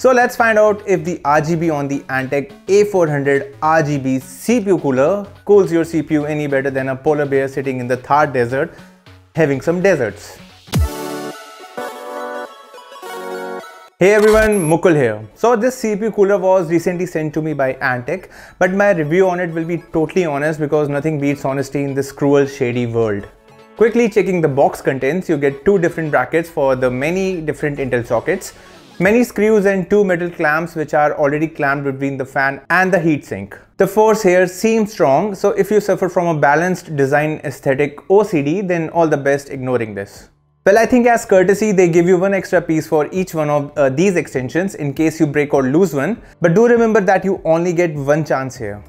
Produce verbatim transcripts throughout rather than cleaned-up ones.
So let's find out if the R G B on the Antec A four hundred R G B C P U cooler cools your C P U any better than a polar bear sitting in the Thar desert having some desserts. Hey everyone, Mukul here. So this C P U cooler was recently sent to me by Antec, but my review on it will be totally honest because nothing beats honesty in this cruel, shady world. Quickly checking the box contents, you get two different brackets for the many different Intel sockets, many screws and two metal clamps which are already clamped between the fan and the heatsink. The force here seems strong, so if you suffer from a balanced design aesthetic O C D, then all the best ignoring this. Well, I think as courtesy, they give you one extra piece for each one of uh, these extensions in case you break or lose one. But do remember that you only get one chance here.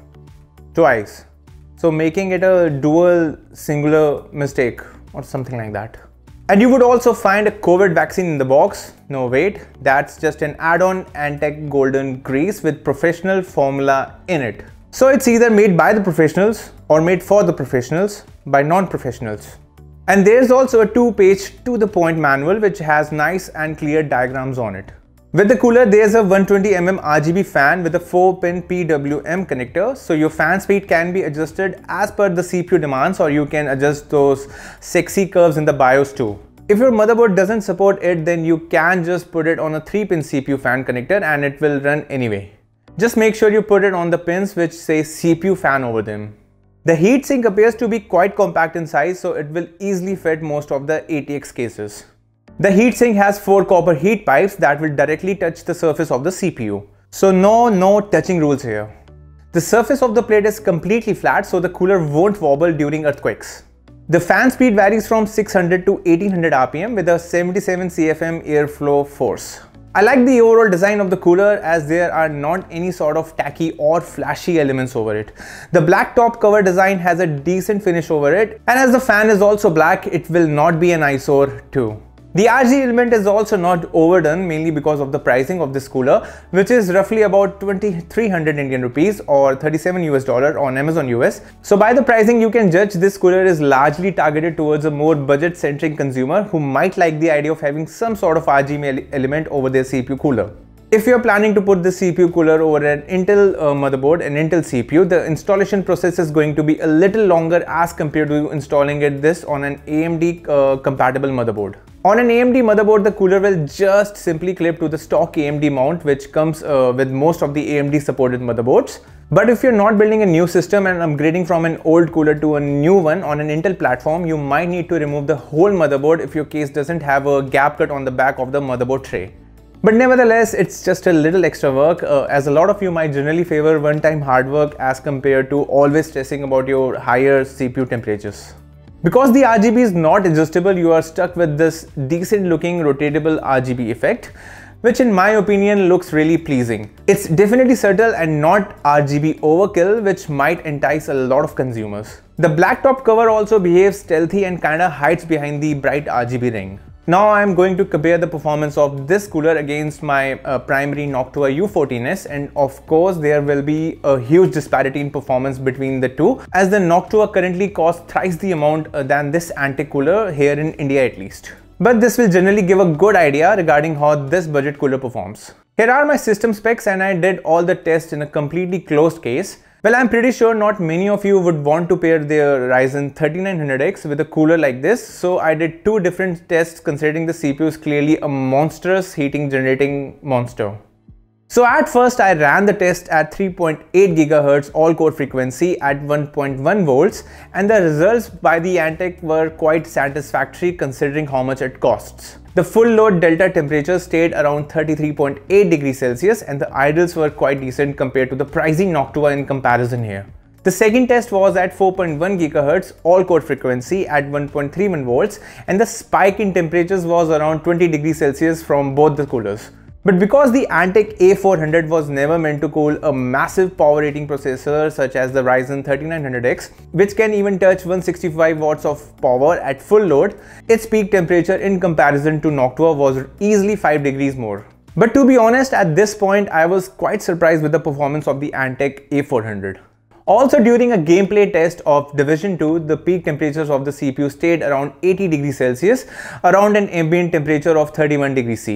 Twice. So making it a dual singular mistake or something like that. And you would also find a COVID vaccine in the box. No, wait, that's just an add-on Antec Golden Grease with professional formula in it. So it's either made by the professionals or made for the professionals by non-professionals. And there's also a two-page to-the-point manual which has nice and clear diagrams on it. With the cooler, there's a one twenty millimeter R G B fan with a four pin P W M connector, so your fan speed can be adjusted as per the C P U demands, or you can adjust those sexy curves in the BIOS too. If your motherboard doesn't support it, then you can just put it on a three pin C P U fan connector and it will run anyway. Just make sure you put it on the pins which say C P U fan over them. The heatsink appears to be quite compact in size, so it will easily fit most of the A T X cases. The heatsink has four copper heat pipes that will directly touch the surface of the C P U. So no, no touching rules here. The surface of the plate is completely flat, so the cooler won't wobble during earthquakes. The fan speed varies from six hundred to eighteen hundred R P M with a seventy-seven C F M airflow force. I like the overall design of the cooler as there are not any sort of tacky or flashy elements over it. The black top cover design has a decent finish over it, and as the fan is also black, it will not be an eyesore too. The R G B element is also not overdone, mainly because of the pricing of this cooler, which is roughly about twenty-three hundred Indian rupees or thirty-seven U S dollar on Amazon U S. So by the pricing you can judge this cooler is largely targeted towards a more budget centric consumer who might like the idea of having some sort of R G B element over their C P U cooler. If you're planning to put the C P U cooler over an Intel uh, motherboard, an Intel C P U, the installation process is going to be a little longer as compared to installing it this on an A M D uh, compatible motherboard. On an A M D motherboard, the cooler will just simply clip to the stock A M D mount which comes uh, with most of the A M D supported motherboards. But if you're not building a new system and upgrading from an old cooler to a new one on an Intel platform, you might need to remove the whole motherboard if your case doesn't have a gap cut on the back of the motherboard tray. But nevertheless, it's just a little extra work uh, as a lot of you might generally favor one-time hard work as compared to always stressing about your higher C P U temperatures. Because the R G B is not adjustable, you are stuck with this decent looking rotatable R G B effect, which in my opinion looks really pleasing. It's definitely subtle and not R G B overkill, which might entice a lot of consumers. The black top cover also behaves stealthy and kinda hides behind the bright R G B ring. Now I am going to compare the performance of this cooler against my uh, primary Noctua U fourteen S, and of course there will be a huge disparity in performance between the two, as the Noctua currently costs thrice the amount uh, than this Antec cooler here in India at least. But this will generally give a good idea regarding how this budget cooler performs. Here are my system specs, and I did all the tests in a completely closed case. Well, I'm pretty sure not many of you would want to pair their Ryzen thirty-nine hundred X with a cooler like this, so I did two different tests considering the C P U is clearly a monstrous heating generating monster. So at first I ran the test at three point eight gigahertz all-core frequency at one point one volts, and the results by the Antec were quite satisfactory considering how much it costs. The full load delta temperature stayed around thirty-three point eight degrees Celsius, and the idles were quite decent compared to the pricey Noctua in comparison here. The second test was at four point one gigahertz all-core frequency at one point three one volts, and the spike in temperatures was around twenty degrees Celsius from both the coolers. But because the Antec A four hundred was never meant to cool a massive power rating processor such as the Ryzen thirty-nine hundred X, which can even touch one hundred sixty-five watts of power at full load, its peak temperature in comparison to Noctua was easily five degrees more. But to be honest, at this point I was quite surprised with the performance of the Antec A four hundred. Also, during a gameplay test of Division two, the peak temperatures of the C P U stayed around eighty degrees Celsius, around an ambient temperature of thirty-one degrees C.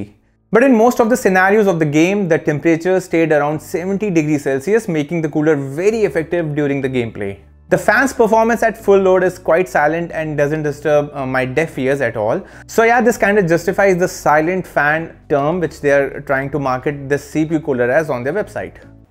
But in most of the scenarios of the game, the temperature stayed around seventy degrees Celsius, making the cooler very effective during the gameplay. The fan's performance at full load is quite silent and doesn't disturb uh, my deaf ears at all. So yeah, this kind of justifies the silent fan term which they are trying to market this C P U cooler as on their website.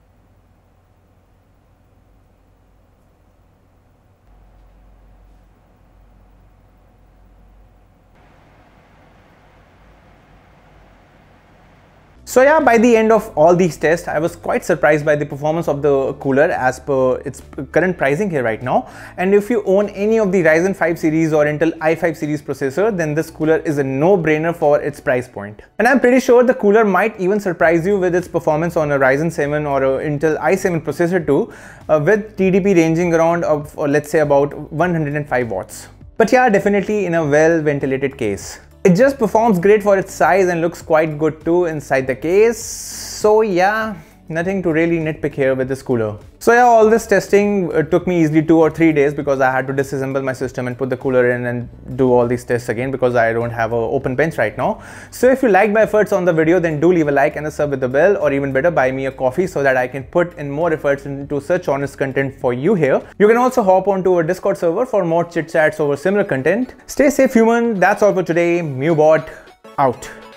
So yeah, by the end of all these tests, I was quite surprised by the performance of the cooler as per its current pricing here right now. And if you own any of the Ryzen five series or Intel i five series processor, then this cooler is a no-brainer for its price point. And I'm pretty sure the cooler might even surprise you with its performance on a Ryzen seven or a Intel i seven processor too, uh, with T D P ranging around of, or let's say about one hundred five watts. But yeah, definitely in a well-ventilated case. It just performs great for its size and looks quite good too inside the case. So yeah, nothing to really nitpick here with this cooler. So yeah, all this testing uh, took me easily two or three days because I had to disassemble my system and put the cooler in and do all these tests again because I don't have an open bench right now. So if you liked my efforts on the video, then do leave a like and a sub with the bell, or even better, buy me a coffee so that I can put in more efforts into such honest content for you here. You can also hop onto our Discord server for more chit chats over similar content. Stay safe, human. That's all for today. MewBot out.